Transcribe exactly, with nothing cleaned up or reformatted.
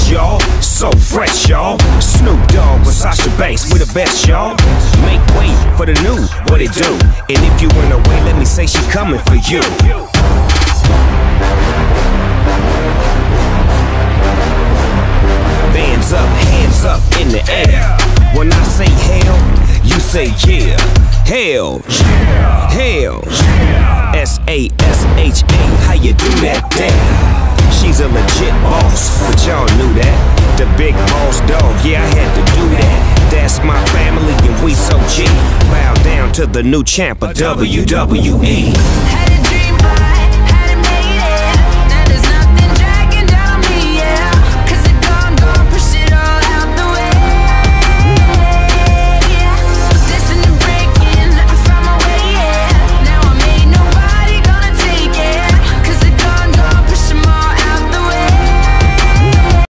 best, y'all. So fresh, y'all. Snoop Dogg with Sasha Banks, we the best, y'all. Make way for the new, what it do? And if you in the way, let me say she coming for you. Bands up, hands up in the air. When I say hell, you say yeah. Hell, yeah. Hell, yeah. S A S H A, how you do that damn? She's a legit boss, but y'all knew that. The big boss dog, yeah, I had to do that. That's my family and we so G. Bow down to the new champ of W W E. Had a dream,